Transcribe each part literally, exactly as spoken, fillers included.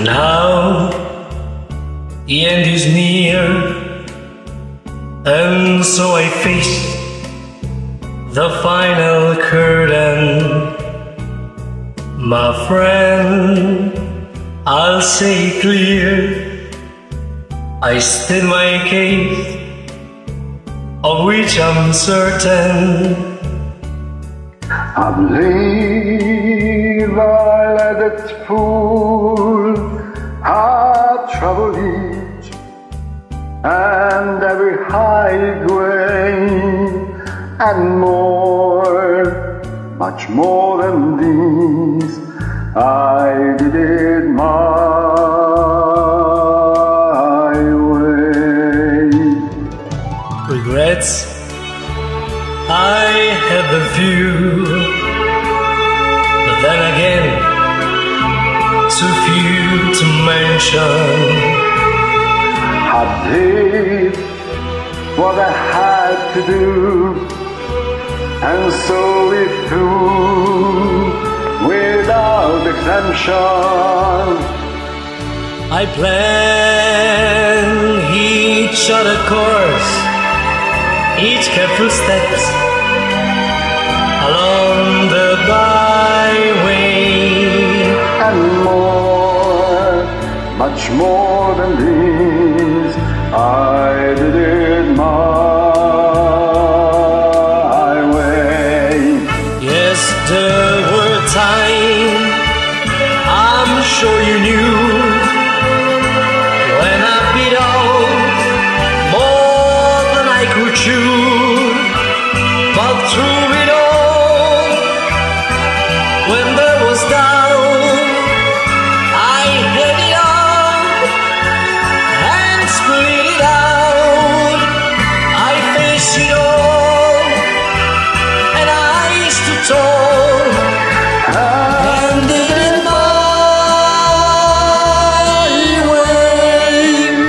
Now the end is near, and so I face the final curtain. My friend, I'll say it clear, I state my case, of which I'm certain. I believe I let it fool, I trouble each and every highway, and more, much more than these, I did it my way. Regrets, I have a few, but then again, too few to mention. I did what I had to do, and so it through without exemption. I plan each other course, each careful steps along the byway, and more, much more than these, I did it my way. Yes, there were times, I'm sure you knew, when I beat off more than I could chew. But through it all, when there was doubt, I had it up and split it out. I faced it all, and I stood tall and did it my way.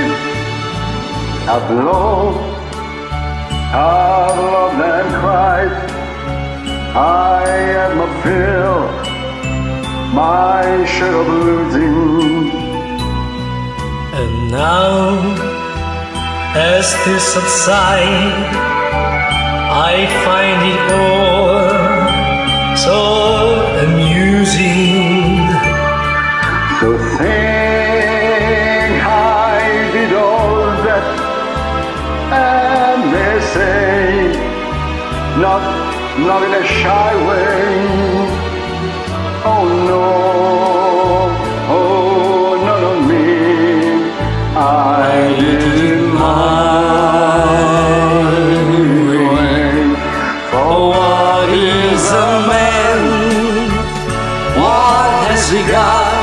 I've loved, I've loved and cried, I had my fill, my share of losing. And now, as this subsides, I find it all so amusing. So think I did all that, and they say, not, not in a shy way. Oh no, oh not on me, I did it my way. For What is a man? What has he got?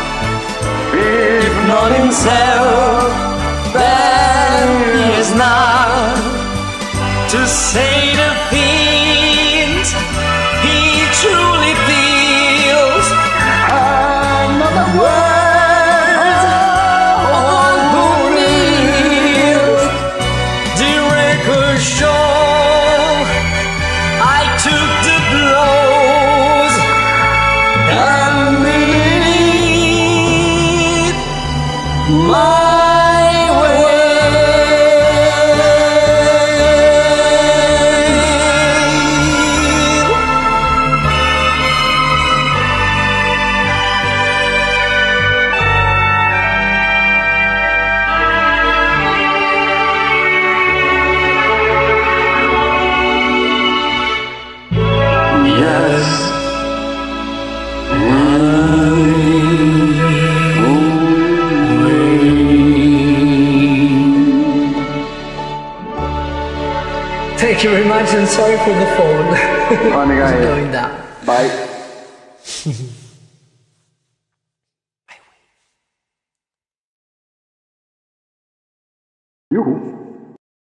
if Not himself, then he is not to say the things he truly feels. I'm not the Words of one who kneels. The record shows I took the blows and did it my way. yes. Thank you very much, and sorry for the phone. Funny guy. It's going down. Bye. Yoo-hoo.